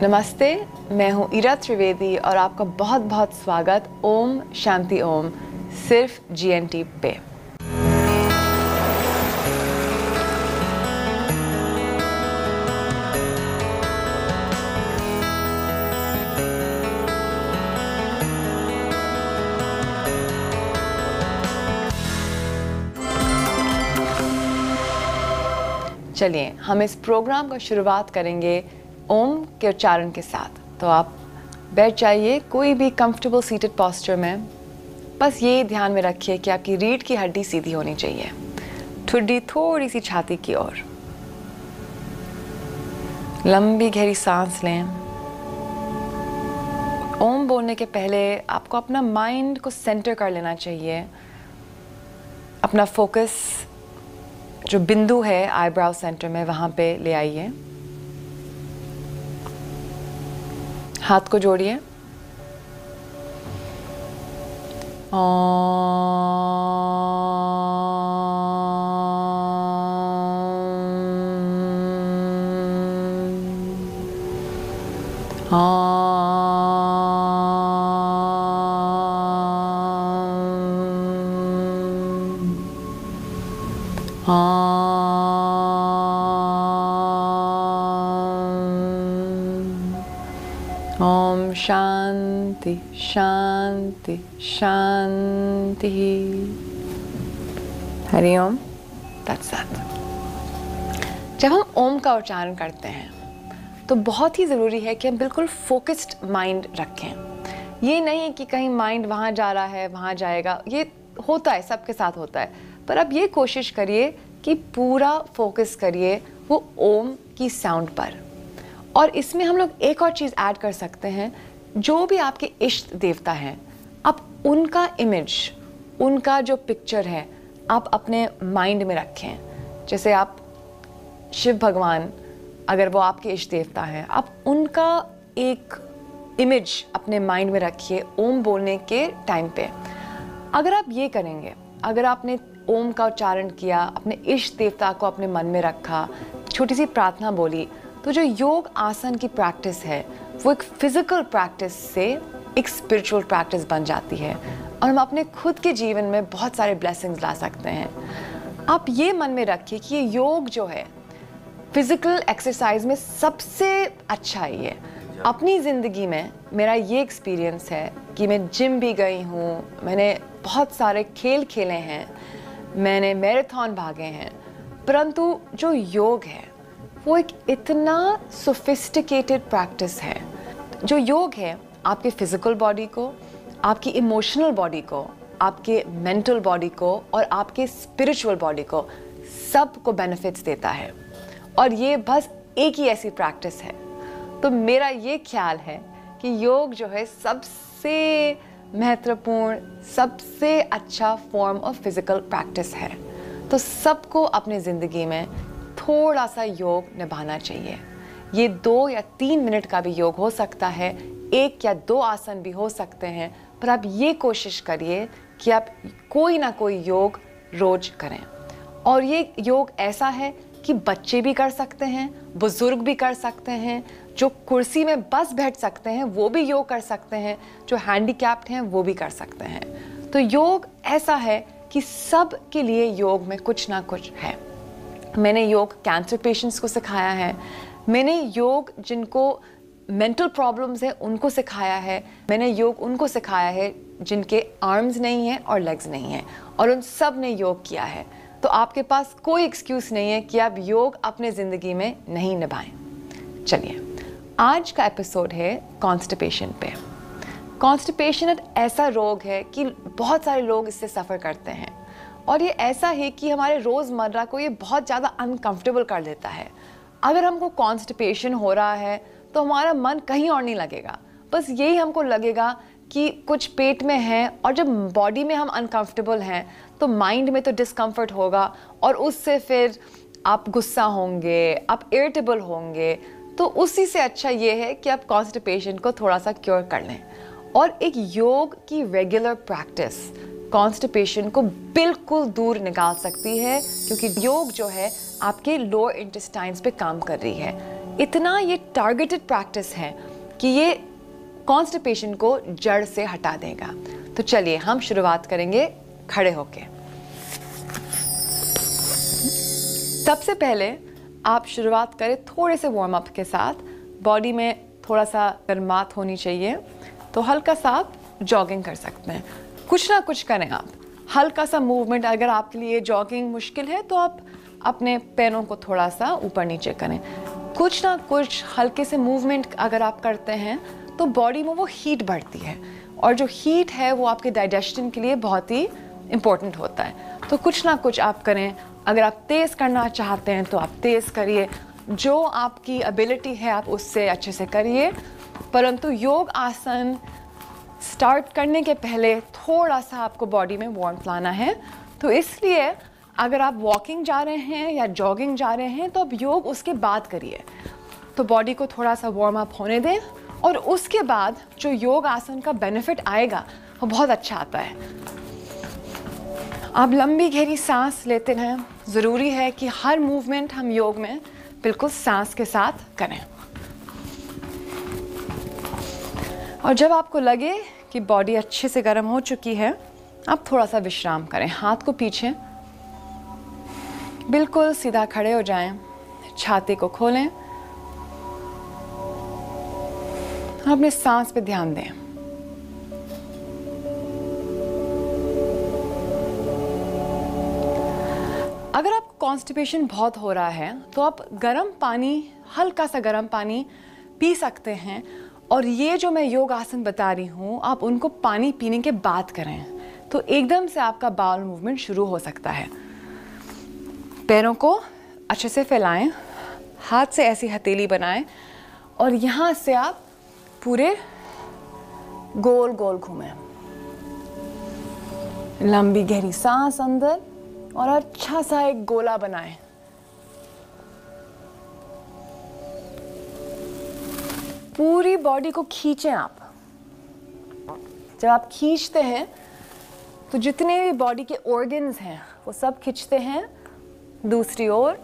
नमस्ते, मैं हूँ ईरा त्रिवेदी और आपका बहुत बहुत स्वागत ओम शांति ओम सिर्फ GNT पे। चलिए हम इस प्रोग्राम का शुरुआत करेंगे ओम के उच्चारण के साथ। तो आप बैठ जाइए कोई भी कंफर्टेबल सीटेड पोस्चर में। बस ये ध्यान में रखिए कि आपकी रीढ़ की हड्डी सीधी होनी चाहिए, ठुड्डी थोड़ी सी छाती की ओर। लंबी गहरी सांस लें। ओम बोलने के पहले आपको अपना माइंड को सेंटर कर लेना चाहिए। अपना फोकस जो बिंदु है आईब्राउ सेंटर में, वहां पे ले आइए। हाथ को जोड़िए। ओम शांति शांति शांति। हरि ओम। That's that. जब हम ओम का उच्चारण करते हैं तो बहुत ही ज़रूरी है कि हम बिल्कुल फोकस्ड माइंड रखें। ये नहीं कि कहीं माइंड वहाँ जा रहा है वहाँ जाएगा, ये होता है, सबके साथ होता है। पर अब ये कोशिश करिए कि पूरा फोकस करिए वो ओम की साउंड पर। और इसमें हम लोग एक और चीज़ ऐड कर सकते हैं, जो भी आपके इष्ट देवता हैं, आप उनका इमेज, उनका जो पिक्चर है, आप अपने माइंड में रखें। जैसे आप शिव भगवान, अगर वो आपके इष्ट देवता हैं, आप उनका एक इमेज अपने माइंड में रखिए ओम बोलने के टाइम पे। अगर आप ये करेंगे, अगर आपने ओम का उच्चारण किया, अपने इष्ट देवता को अपने मन में रखा, छोटी सी प्रार्थना बोली, तो जो योग आसन की प्रैक्टिस है वो एक फिजिकल प्रैक्टिस से एक स्पिरिचुअल प्रैक्टिस बन जाती है और हम अपने खुद के जीवन में बहुत सारे ब्लेसिंग्स ला सकते हैं। आप ये मन में रखिए कि ये योग जो है फिजिकल एक्सरसाइज में सबसे अच्छा है। ये अपनी ज़िंदगी में मेरा ये एक्सपीरियंस है कि मैं जिम भी गई हूँ, मैंने बहुत सारे खेल खेले हैं, मैंने मैराथन भागे हैं, परंतु जो योग है वो एक इतना सोफिस्टिकेटेड प्रैक्टिस है। जो योग है आपके फिजिकल बॉडी को, आपकी इमोशनल बॉडी को, आपके मेंटल बॉडी को और आपके स्पिरिचुअल बॉडी को, सबको बेनिफिट्स देता है। और ये बस एक ही ऐसी प्रैक्टिस है। तो मेरा ये ख्याल है कि योग जो है सबसे महत्वपूर्ण, सबसे अच्छा फॉर्म ऑफ फिजिकल प्रैक्टिस है। तो सबको अपने ज़िंदगी में थोड़ा सा योग निभाना चाहिए। ये 2 या 3 मिनट का भी योग हो सकता है, 1 या 2 आसन भी हो सकते हैं, पर आप ये कोशिश करिए कि आप कोई ना कोई योग रोज करें। और ये योग ऐसा है कि बच्चे भी कर सकते हैं, बुजुर्ग भी कर सकते हैं, जो कुर्सी में बस बैठ सकते हैं वो भी योग कर सकते हैं, जो हैंडीकैप्ड हैं वो भी कर सकते हैं। तो योग ऐसा है कि सब के लिए योग में कुछ ना कुछ है। मैंने योग कैंसर पेशेंट्स को सिखाया है, मैंने योग जिनको मेंटल प्रॉब्लम्स हैं उनको सिखाया है, मैंने योग उनको सिखाया है जिनके आर्म्स नहीं हैं और लेग्स नहीं हैं, और उन सब ने योग किया है। तो आपके पास कोई एक्सक्यूज़ नहीं है कि आप योग अपने ज़िंदगी में नहीं निभाएं। चलिए, आज का एपिसोड है कॉन्स्टिपेशन पे। कॉन्स्टिपेशन एक ऐसा रोग है कि बहुत सारे लोग इससे सफ़र करते हैं, और ये ऐसा है कि हमारे रोज़मर्रा को ये बहुत ज़्यादा अनकंफर्टेबल कर देता है। अगर हमको कॉन्स्टिपेशन हो रहा है तो हमारा मन कहीं और नहीं लगेगा, बस यही हमको लगेगा कि कुछ पेट में है, और जब बॉडी में हम अनकंफर्टेबल हैं तो माइंड में तो डिस्कम्फर्ट होगा, और उससे फिर आप गुस्सा होंगे, आप इरिटेबल होंगे। तो उसी से अच्छा ये है कि आप कॉन्स्टिपेशन को थोड़ा सा क्योर कर लें। और एक योग की रेगुलर प्रैक्टिस कॉन्स्टिपेशन को बिल्कुल दूर निकाल सकती है, क्योंकि योग जो है आपके लोअर इंटेस्टाइन्स पे काम कर रही है। इतना ये टारगेटेड प्रैक्टिस है कि ये कॉन्स्टिपेशन को जड़ से हटा देगा। तो चलिए हम शुरुआत करेंगे खड़े होके। सबसे पहले आप शुरुआत करें थोड़े से वार्म अप के साथ। बॉडी में थोड़ा सा गर्माहट होनी चाहिए, तो हल्का सा आप जॉगिंग कर सकते हैं। कुछ ना कुछ करें आप, हल्का सा मूवमेंट। अगर आपके लिए जॉगिंग मुश्किल है तो आप अपने पैरों को थोड़ा सा ऊपर नीचे करें। कुछ ना कुछ हल्के से मूवमेंट अगर आप करते हैं तो बॉडी में वो हीट बढ़ती है, और जो हीट है वो आपके डाइजेशन के लिए बहुत ही इम्पोर्टेंट होता है। तो कुछ ना कुछ आप करें। अगर आप तेज़ करना चाहते हैं तो आप तेज़ करिए, जो आपकी एबिलिटी है आप उससे अच्छे से करिए। परंतु योग आसन स्टार्ट करने के पहले थोड़ा सा आपको बॉडी में वार्मथ लाना है। तो इसलिए अगर आप वॉकिंग जा रहे हैं या जॉगिंग जा रहे हैं तो अब योग उसके बाद करिए। तो बॉडी को थोड़ा सा वार्म अप होने दें, और उसके बाद जो योग आसन का बेनिफिट आएगा वो बहुत अच्छा आता है। आप लंबी गहरी सांस लेते रहें। ज़रूरी है कि हर मूवमेंट हम योग में बिल्कुल सांस के साथ करें। और जब आपको लगे कि बॉडी अच्छे से गर्म हो चुकी है, आप थोड़ा सा विश्राम करें। हाथ को पीछे बिल्कुल सीधा खड़े हो जाएं, छाती को खोलें, अपने सांस पे ध्यान दें। अगर आपको कॉन्स्टिपेशन बहुत हो रहा है तो आप गर्म पानी, हल्का सा गर्म पानी पी सकते हैं। और ये जो मैं योग आसन बता रही हूँ, आप उनको पानी पीने के बाद करें तो एकदम से आपका बाउल मूवमेंट शुरू हो सकता है। पैरों को अच्छे से फैलाएं, हाथ से ऐसी हथेली बनाएं, और यहाँ से आप पूरे गोल गोल घूमें। लंबी गहरी सांस अंदर, और अच्छा सा एक गोला बनाएं। पूरी बॉडी को खींचें आप। जब आप खींचते हैं तो जितने भी बॉडी के ऑर्गन्स हैं वो सब खींचते हैं दूसरी ओर।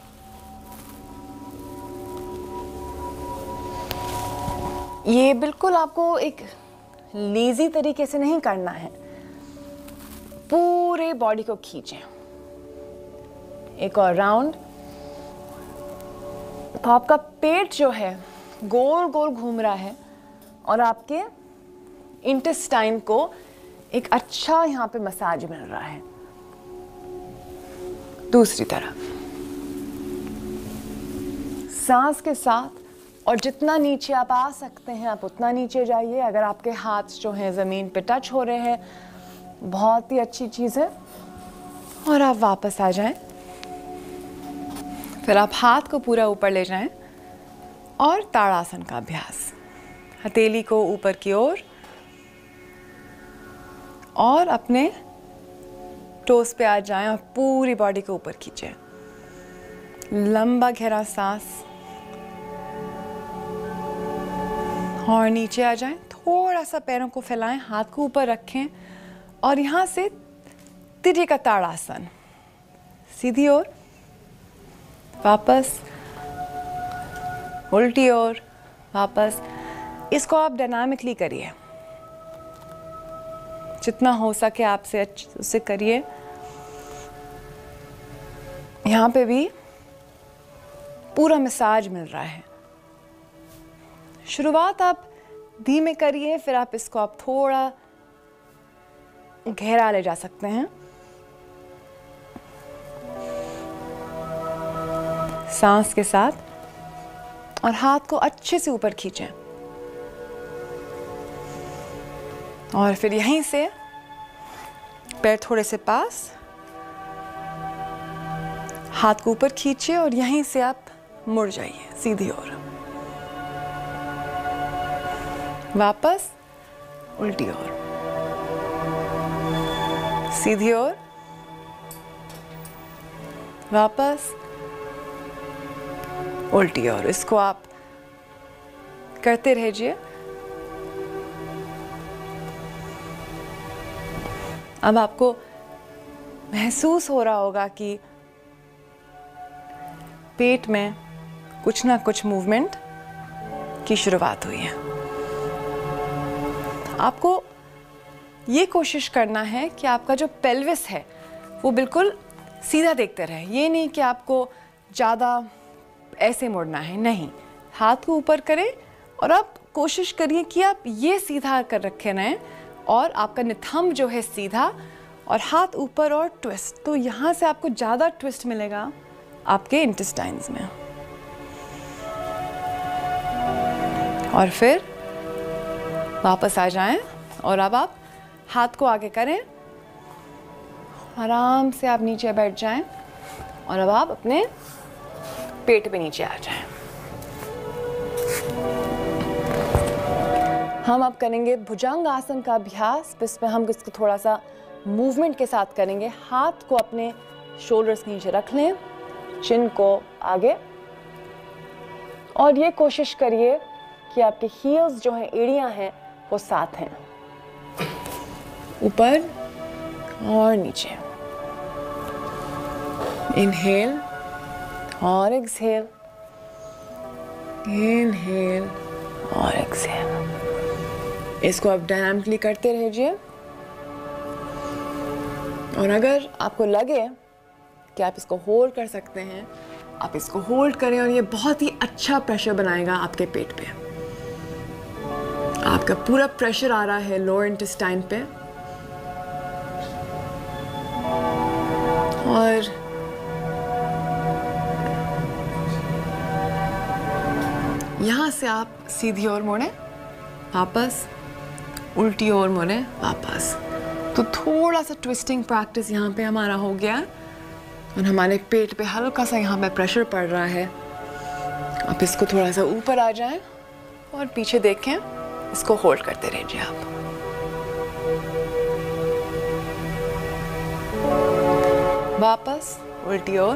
ये बिल्कुल आपको एक लेजी तरीके से नहीं करना है, पूरे बॉडी को खींचें। एक और राउंड। तो आपका पेट जो है गोल गोल घूम रहा है, और आपके इंटेस्टाइन को एक अच्छा यहाँ पे मसाज मिल रहा है। दूसरी तरफ सांस के साथ, और जितना नीचे आप आ सकते हैं आप उतना नीचे जाइए। अगर आपके हाथ जो हैं ज़मीन पे टच हो रहे हैं, बहुत ही अच्छी चीज़ है। और आप वापस आ जाएं। फिर आप हाथ को पूरा ऊपर ले जाएं और ताड़ासन का अभ्यास। हथेली को ऊपर की ओर और अपने टोस पे आ जाएं और पूरी बॉडी को ऊपर खींचें। लंबा गहरा सांस, और नीचे आ जाएं। थोड़ा सा पैरों को फैलाएं, हाथ को ऊपर रखें, और यहाँ से तिर्यका ताड़ासन, सीधी ओर, वापस उल्टी ओर, वापस। इसको आप डायनामिकली करिए, जितना हो सके आपसे उससे करिए। यहाँ पे भी पूरा मसाज मिल रहा है। शुरुआत आप धीमे करिए, फिर आप इसको आप थोड़ा गहरा ले जा सकते हैं। सांस के साथ, और हाथ को अच्छे से ऊपर खींचें, और फिर यहीं से पैर थोड़े से पास, हाथ को ऊपर खींचिए, और यहीं से आप मुड़ जाइए सीधी ओर, वापस उल्टी ओर, सीधी ओर, वापस उल्टी ओर। इसको आप करते रहिए। अब आपको महसूस हो रहा होगा कि पेट में कुछ ना कुछ मूवमेंट की शुरुआत हुई है। आपको ये कोशिश करना है कि आपका जो पेल्विस है वो बिल्कुल सीधा देखते रहे। ये नहीं कि आपको ज़्यादा ऐसे मुड़ना है, नहीं, हाथ को ऊपर करें और आप कोशिश करिए कि आप ये सीधा कर रखे रहें और आपका निथंब जो है सीधा और हाथ ऊपर और ट्विस्ट। तो यहाँ से आपको ज़्यादा ट्विस्ट मिलेगा आपके इंटेस्टाइन्स में। और फिर वापस आ जाएं और अब आप हाथ को आगे करें, आराम से आप नीचे बैठ जाएं और अब आप अपने पेट पे नीचे आ जाएं। हम अब करेंगे भुजंग आसन का अभ्यास, जिसमें हम इसको थोड़ा सा मूवमेंट के साथ करेंगे। हाथ को अपने शोल्डर्स के नीचे रख लें, चिन को आगे, और ये कोशिश करिए कि आपके हील्स जो हैं, एड़ियां हैं, वो साथ हैं, ऊपर और नीचे। इनहेल और एक्सहेल, इनहेल और एक्सहेल। इसको आप डायनामिकली करते रहिए। और अगर आपको लगे कि आप इसको होल्ड कर सकते हैं, आप इसको होल्ड करें और ये बहुत ही अच्छा प्रेशर बनाएगा आपके पेट पे। आपका पूरा प्रेशर आ रहा है लोअर इंटेस्टाइन पे, और यहाँ से आप सीधी ओर मुड़ें, वापस, उल्टी ओर मुड़ें, वापस। तो थोड़ा सा ट्विस्टिंग प्रैक्टिस यहाँ पे हमारा हो गया और हमारे पेट पे हल्का सा यहाँ पे प्रेशर पड़ रहा है। आप इसको थोड़ा सा ऊपर आ जाएं और पीछे देखें, इसको होल्ड करते रहिए आप। वापस उल्टी ओर,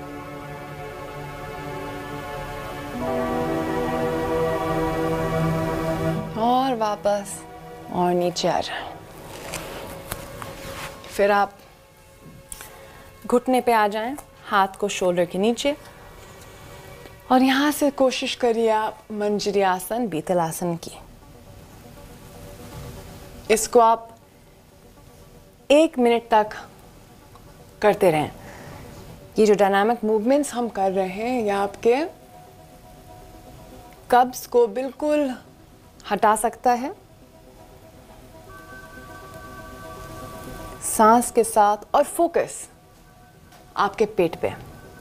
और वापस और नीचे आ जाएं। फिर आप घुटने पे आ जाएं, हाथ को शोल्डर के नीचे, और यहाँ से कोशिश करिए आप मंजरी आसन, बीतल आसन की। इसको आप 1 मिनट तक करते रहें। ये जो डायनामिक मूवमेंट्स हम कर रहे हैं, ये आपके कब्ज को बिल्कुल हटा सकता है, सांस के साथ, और फोकस आपके पेट पे।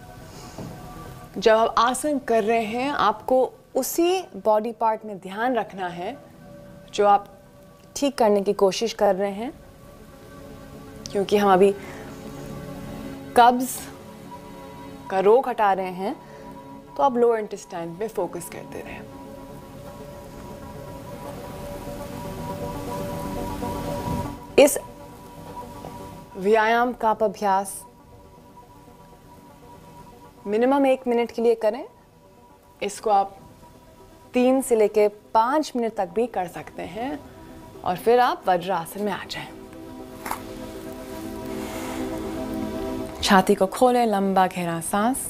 जब आप आसन कर रहे हैं, आपको उसी बॉडी पार्ट में ध्यान रखना है जो आप ठीक करने की कोशिश कर रहे हैं, क्योंकि हम अभी कब्ज का रोग हटा रहे हैं। तो आप लोअर इंटेस्टाइन पे फोकस करते रहें। इस व्यायाम का आप अभ्यास मिनिमम 1 मिनट के लिए करें। इसको आप 3 से लेके 5 मिनट तक भी कर सकते हैं, और फिर आप वज्रासन में आ जाएं। छाती को खोलें, लंबा गहरा सांस,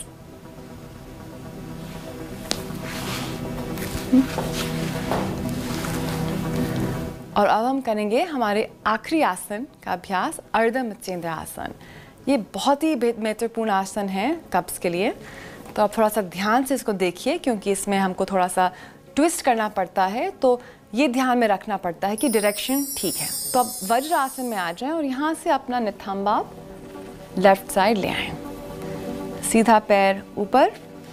और अब हम करेंगे हमारे आखिरी आसन का अभ्यास, अर्ध मत्स्येंद्र आसन। ये बहुत ही महत्वपूर्ण आसन है कब्ज के लिए, तो आप थोड़ा सा ध्यान से इसको देखिए, क्योंकि इसमें हमको थोड़ा सा ट्विस्ट करना पड़ता है। तो ये ध्यान में रखना पड़ता है कि डायरेक्शन ठीक है। तो अब वज्र आसन में आ जाएं और यहाँ से अपना नितंब आप लेफ्ट साइड ले आएं, सीधा पैर ऊपर।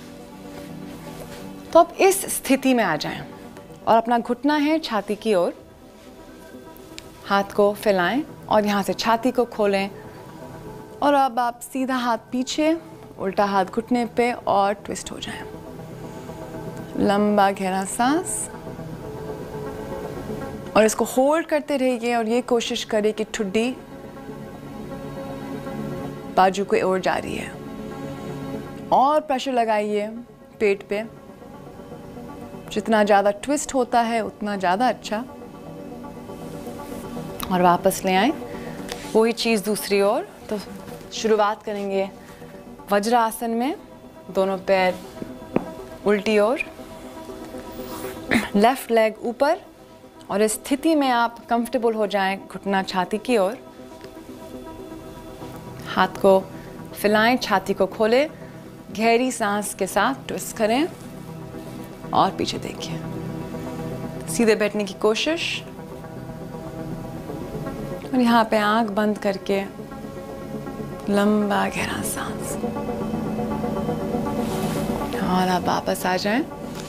तो अब इस स्थिति में आ जाएं और अपना घुटना है छाती की ओर, हाथ को फैलाएं और यहाँ से छाती को खोलें, और अब आप सीधा हाथ पीछे, उल्टा हाथ घुटने पे, और ट्विस्ट हो जाएं। लंबा गहरा सांस, और इसको होल्ड करते रहिए, और ये कोशिश करिए कि ठुड्डी बाजू की ओर जा रही है, और प्रेशर लगाइए पेट पे। जितना ज़्यादा ट्विस्ट होता है उतना ज़्यादा अच्छा। और वापस ले आए, वही चीज़ दूसरी ओर। तो शुरुआत करेंगे वज्रासन में, दोनों पैर उल्टी ओर, लेफ्ट लेग ऊपर, और इस स्थिति में आप कंफर्टेबल हो जाएं, घुटना छाती की ओर, हाथ को फैलाएं, छाती को खोलें, गहरी सांस के साथ ट्विस्ट करें और पीछे देखिए। सीधे बैठने की कोशिश, और यहाँ पे आंख बंद करके लंबा गहरा सांस, और आप वापस आ जाएं।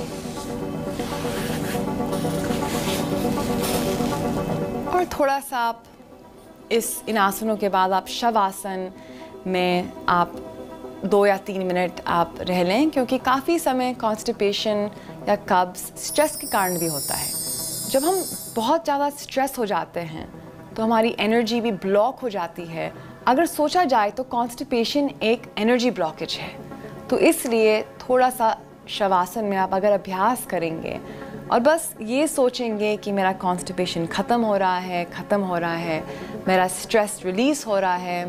और थोड़ा सा आप इन आसनों के बाद आप शवासन में आप 2 या 3 मिनट आप रह लें, क्योंकि काफ़ी समय कॉन्स्टिपेशन या कब्ज स्ट्रेस के कारण भी होता है। जब हम बहुत ज़्यादा स्ट्रेस हो जाते हैं तो हमारी एनर्जी भी ब्लॉक हो जाती है। अगर सोचा जाए तो कॉन्स्टिपेशन एक एनर्जी ब्लॉकेज है, तो इसलिए थोड़ा सा शवासन में आप अगर अभ्यास करेंगे और बस ये सोचेंगे कि मेरा कॉन्स्टिपेशन ख़त्म हो रहा है, मेरा स्ट्रेस रिलीज़ हो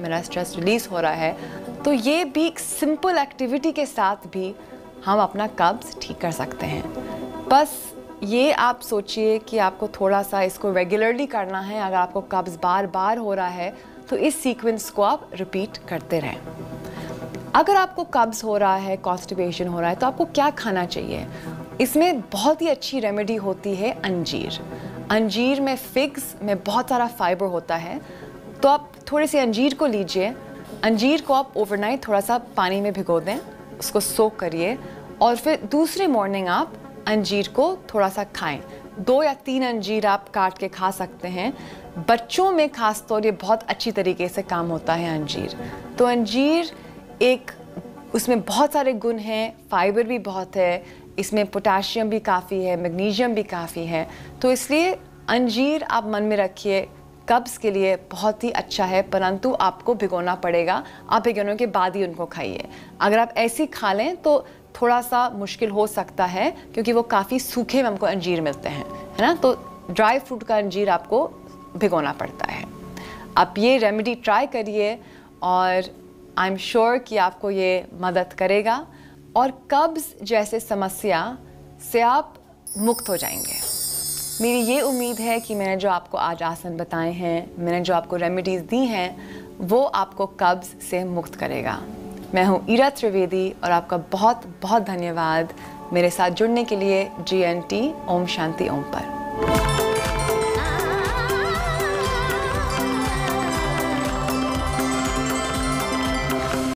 रहा है, तो ये भी एक सिंपल एक्टिविटी के साथ भी हम अपना कब्ज़ ठीक कर सकते हैं। बस ये आप सोचिए कि आपको थोड़ा सा इसको रेगुलरली करना है। अगर आपको कब्ज़ बार बार हो रहा है तो इस सीक्वेंस को आप रिपीट करते रहें। अगर आपको कब्ज़ हो रहा है, कॉन्स्टिपेशन हो रहा है, तो आपको क्या खाना चाहिए? इसमें बहुत ही अच्छी रेमेडी होती है अंजीर। अंजीर में, फिग्स में बहुत सारा फाइबर होता है, तो आप थोड़े से अंजीर को लीजिए। अंजीर को आप ओवरनाइट थोड़ा सा पानी में भिगो दें, उसको सोक करिए, और फिर दूसरी मॉर्निंग आप अंजीर को थोड़ा सा खाएं। 2 या 3 अंजीर आप काट के खा सकते हैं। बच्चों में खास तौर ये बहुत अच्छी तरीके से काम होता है अंजीर। तो अंजीर उसमें बहुत सारे गुण हैं, फाइबर भी बहुत है, इसमें पोटेशियम भी काफ़ी है, मैग्नीशियम भी काफ़ी है, तो इसलिए अंजीर आप मन में रखिए, कब्ज़ के लिए बहुत ही अच्छा है, परंतु आपको भिगोना पड़ेगा। आप भिगोने के बाद ही उनको खाइए। अगर आप ऐसे ही खा लें तो थोड़ा सा मुश्किल हो सकता है, क्योंकि वो काफ़ी सूखे में हमको अंजीर मिलते हैं, है ना, तो ड्राई फ्रूट का अंजीर आपको भिगोना पड़ता है। आप ये रेमेडी ट्राई करिए और आई एम श्योर कि आपको ये मदद करेगा और कब्ज़ जैसे समस्या से आप मुक्त हो जाएंगे। मेरी ये उम्मीद है कि मैंने जो आपको आज आसन बताए हैं, मैंने जो आपको रेमेडीज़ दी हैं, वो आपको कब्ज़ से मुक्त करेगा। मैं हूँ ईरा त्रिवेदी और आपका बहुत बहुत धन्यवाद मेरे साथ जुड़ने के लिए GNT ओम शांति ओम पर।